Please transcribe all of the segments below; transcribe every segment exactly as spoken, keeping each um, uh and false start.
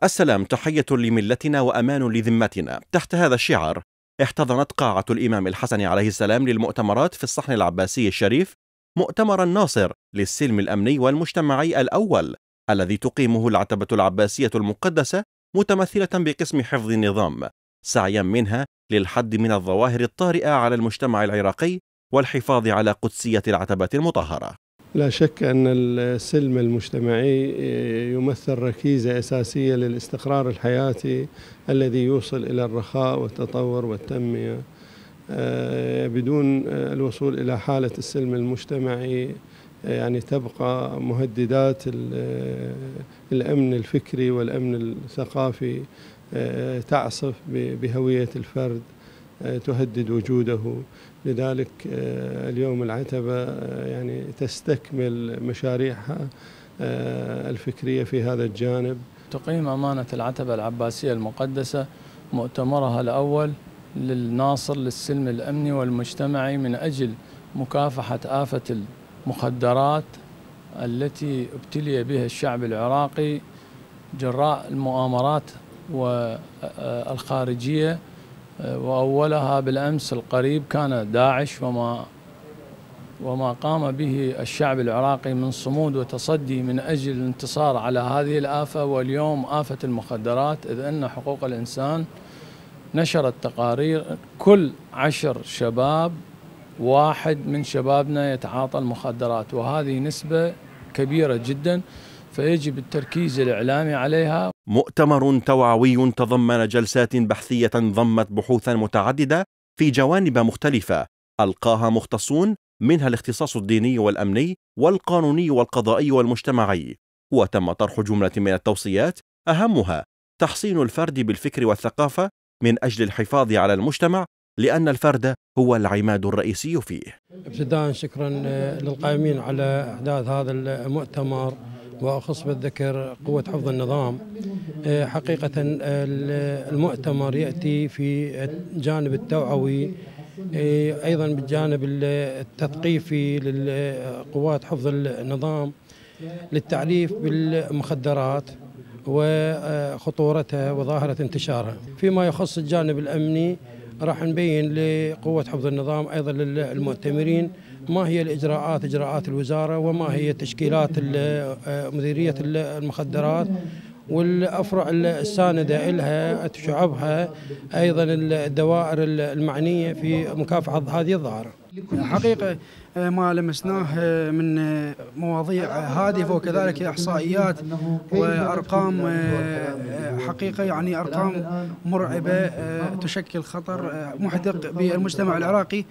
السلام تحية لملتنا وأمان لذمتنا. تحت هذا الشعار احتضنت قاعة الإمام الحسن عليه السلام للمؤتمرات في الصحن العباسي الشريف مؤتمر الناصر للسلم الأمني والمجتمعي الأول الذي تقيمه العتبة العباسية المقدسة متمثلة بقسم حفظ النظام، سعيا منها للحد من الظواهر الطارئة على المجتمع العراقي والحفاظ على قدسية العتبة المطهرة. لا شك أن السلم المجتمعي يمثل ركيزة أساسية للاستقرار الحياتي الذي يوصل إلى الرخاء والتطور والتنمية. بدون الوصول إلى حالة السلم المجتمعي يعني تبقى مهددات الأمن الفكري والأمن الثقافي تعصف بهوية الفرد، تهدد وجوده. لذلك اليوم العتبة يعني تستكمل مشاريعها الفكرية في هذا الجانب. تقيم أمانة العتبة العباسية المقدسة مؤتمرها الأول للناصر للسلم الأمني والمجتمعي من أجل مكافحة آفة المخدرات التي ابتلي بها الشعب العراقي جراء المؤامرات والخارجية، وأولها بالأمس القريب كان داعش وما وما قام به الشعب العراقي من صمود وتصدي من أجل الانتصار على هذه الآفة. واليوم آفة المخدرات، إذ أن حقوق الإنسان نشرت تقارير كل عشر شباب واحد من شبابنا يتعاطى المخدرات، وهذه نسبة كبيرة جدا، فيجب التركيز الإعلامي عليها. مؤتمر توعوي تضمن جلسات بحثية ضمت بحوثا متعددة في جوانب مختلفة ألقاها مختصون، منها الاختصاص الديني والأمني والقانوني والقضائي والمجتمعي. وتم طرح جملة من التوصيات أهمها تحصين الفرد بالفكر والثقافة من أجل الحفاظ على المجتمع، لأن الفرد هو العماد الرئيسي فيه. ابتداء شكرا للقائمين على إحداث هذا المؤتمر، وأخص بالذكر قوة حفظ النظام. حقيقة المؤتمر يأتي في الجانب التوعوي، أيضا بالجانب التثقيفي للقوات حفظ النظام للتعريف بالمخدرات وخطورتها وظاهرة انتشارها. فيما يخص الجانب الأمني راح نبين لقوة حفظ النظام أيضا للمؤتمرين ما هي الإجراءات إجراءات الوزارة، وما هي تشكيلات مديرية المخدرات والأفرع الساندة إلها شعبها، أيضا الدوائر المعنية في مكافحة هذه الظاهرة. حقيقة ما لمسناه من مواضيع هادفة وكذلك إحصائيات وأرقام، حقيقة يعني أرقام مرعبة تشكل خطر محدق بالمجتمع العراقي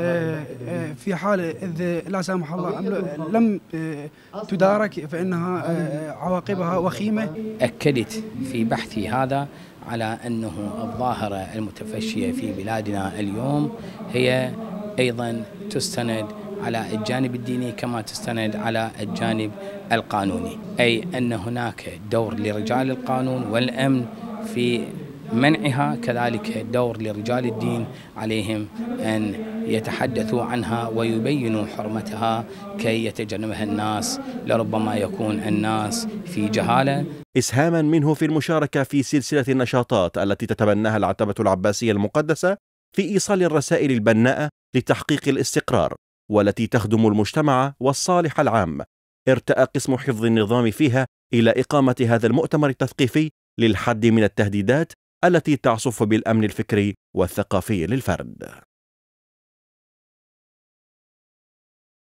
في حال إذ لا سامح الله لم تدارك فإنها عواقبها وخيمة. أكدت في بحثي هذا على أنه الظاهرة المتفشية في بلادنا اليوم هي أيضا تستند على الجانب الديني كما تستند على الجانب القانوني، أي أن هناك دور لرجال القانون والأمن في منعها، كذلك دور لرجال الدين عليهم أن يتحدثوا عنها ويبينوا حرمتها كي يتجنبها الناس، لربما يكون الناس في جهالة. إسهاما منه في المشاركة في سلسلة النشاطات التي تتبناها العتبة العباسية المقدسة في إيصال الرسائل البناءة لتحقيق الاستقرار والتي تخدم المجتمع والصالح العام، ارتأى قسم حفظ النظام فيها إلى إقامة هذا المؤتمر التثقيفي للحد من التهديدات التي تعصف بالأمن الفكري والثقافي للفرد.